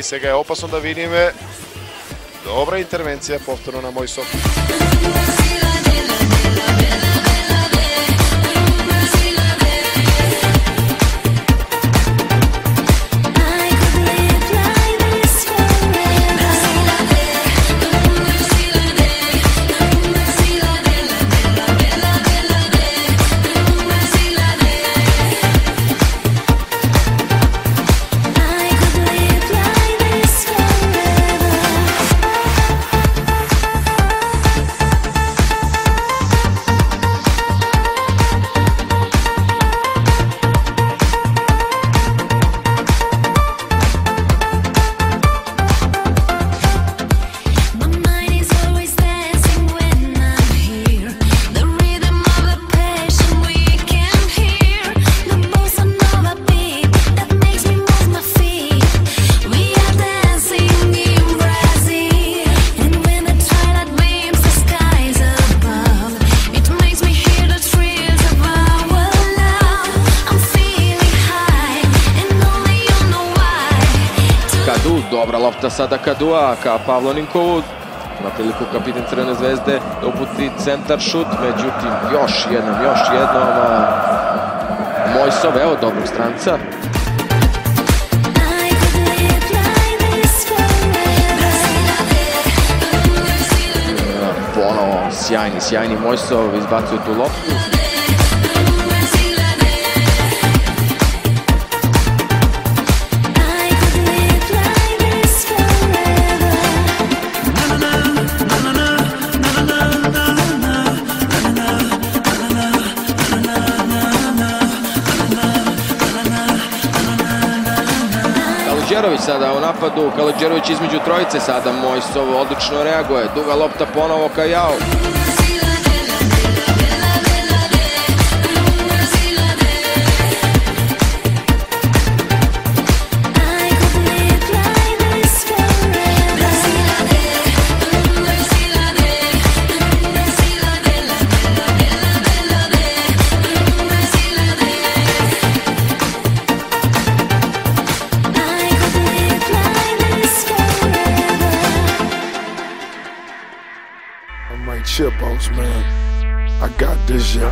Сега е опасно да видиме. Добра интервенција повторно на Мојсов. Dobra lopta sada Kadua ka Pavloninkovu. Na priliku kapiten Crvene zvezde da uputi centar šut, međutim još jednom Moјsov, evo dobrog stranca. Ponovo sjajni Moјsov izbacuje tu loptu. Kaledžerović sada u napadu, Kaledžerović između trojice, sada Moјsov odlično reaguje, duga lopta ponovo ka Jao. Chipos, man. I got this, yeah.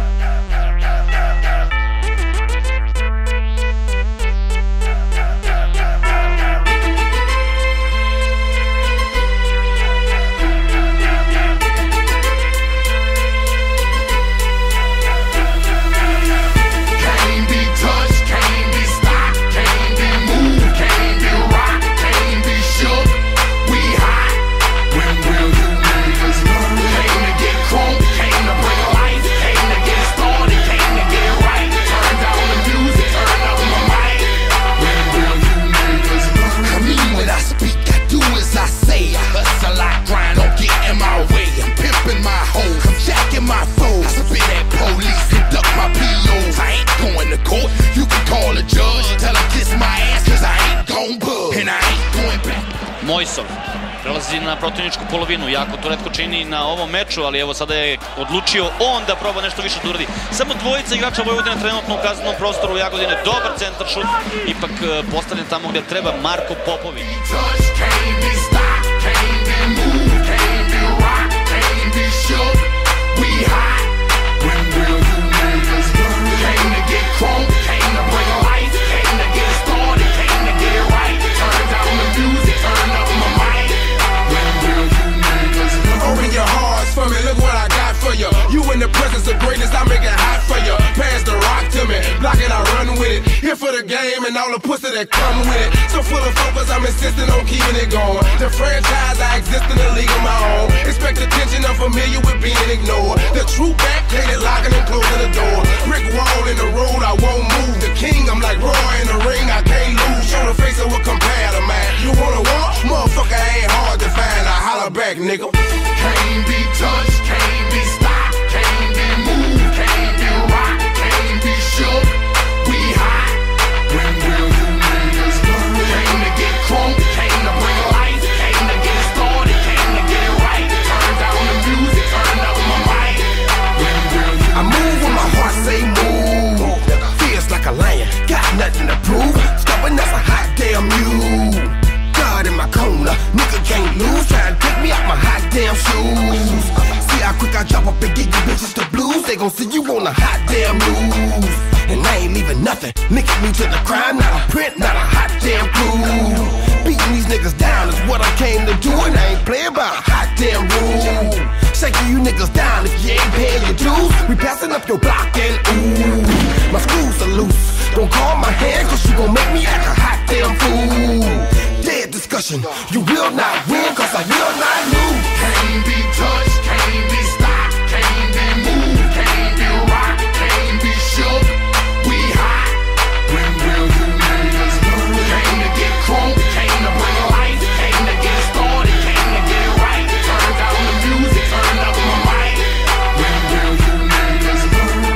Moјsov prelazi na protivničku polovinu, jako to retko čini na ovom meču, ali evo sada je odlučio on da proba nešto više da uradi. Samo dvojica igrača Vojvodine trenutno u kaznenom prostoru Jagodine, dobar centar šut, ipak postavljen tamo gdje treba Marko Popović. You in the presence of greatness, I make it hot for you. Pass the rock to me, block it, I run with it. Here for the game and all the pussy that come with it. So full of focus, I'm insisting on keeping it going. The franchise, I exist in a league of my own. Expect attention, I'm familiar with being ignored. The true back, hated locking and closing the door. Brick wall in the road, I won't move. The king, I'm like Roy in the ring, I can't lose. Show the face of what compare to man. You wanna walk? Motherfucker ain't hard to find. I holler back, nigga. Can't be touched, can't be stopped. I move with my heart. they gon' see you on a hot damn news. And I ain't leaving nothing, linking me to the crime, not a print, not a hot damn clue. Beating these niggas down is what I came to do, and I ain't playing by a hot damn rule. Shaking you niggas down if you ain't paying your dues. We passing up your block and ooh, my screws are loose. Don't call my hand, cause you gon' make me act a hot damn fool. Dead discussion, you will not win, cause I will not lose. Can't be touched, can't be stopped, can't be moved, can't be rocked, can't be shook. We hot. When will you niggas learn? Came to get crunk, came to bring life, came to get started, came to get right. Turned down the music, turned up my mic. When will you niggas learn?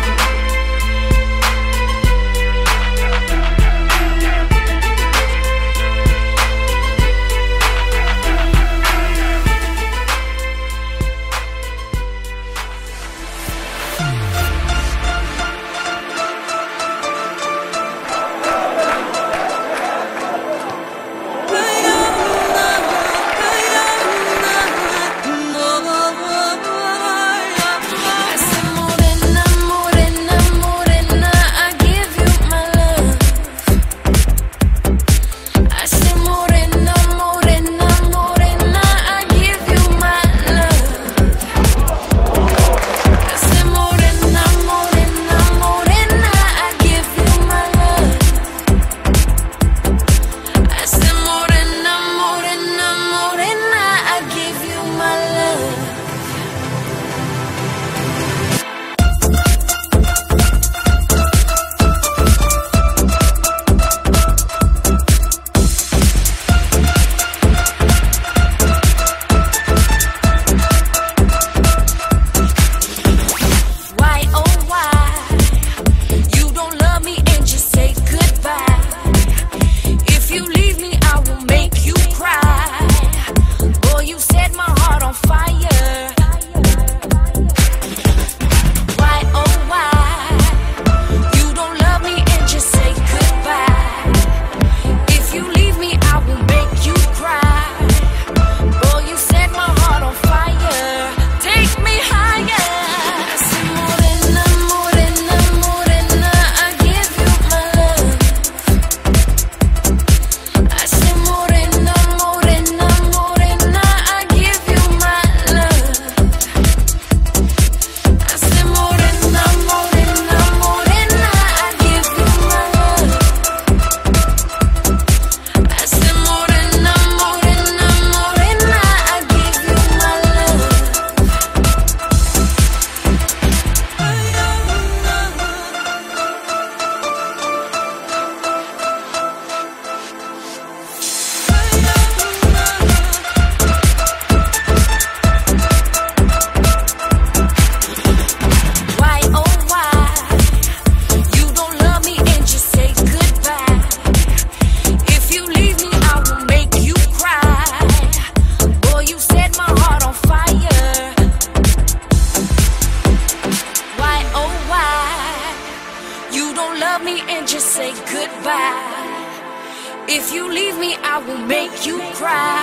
If you leave me, I will make you cry.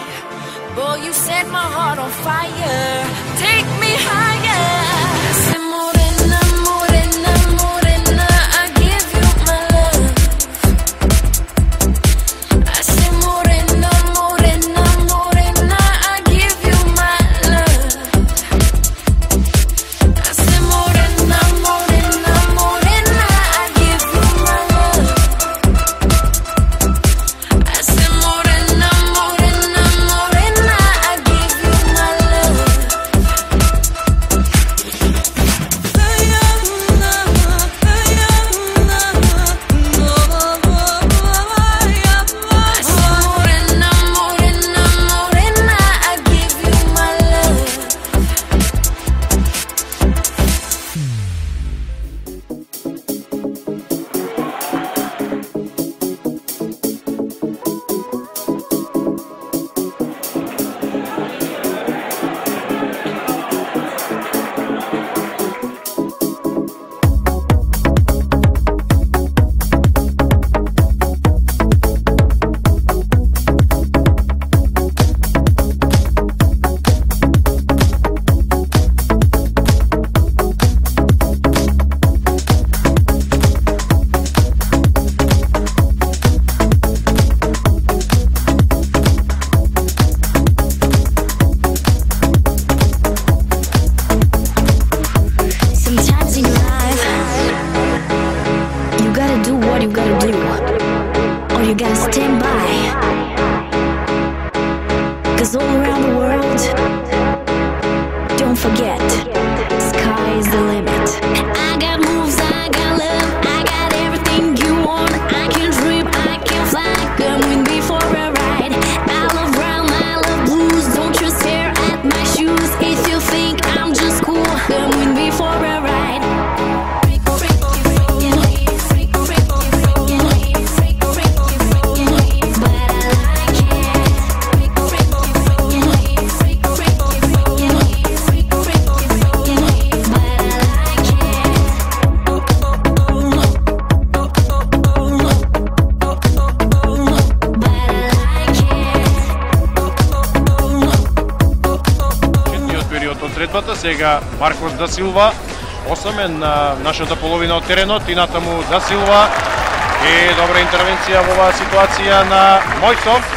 Boy, you set my heart on fire. Take me higher. Say morena, morena, morena, I give you my love. I say morena, morena, morena, I give you my love. I say morena, morena, morena, I give you my love. I say morena, morena, morena, I give you my love. жртвата. Сега Маркос да Силва, осамен на нашата половина од теренот и натаму да Силва. И добра интервенција во оваа ситуација на Мојсов.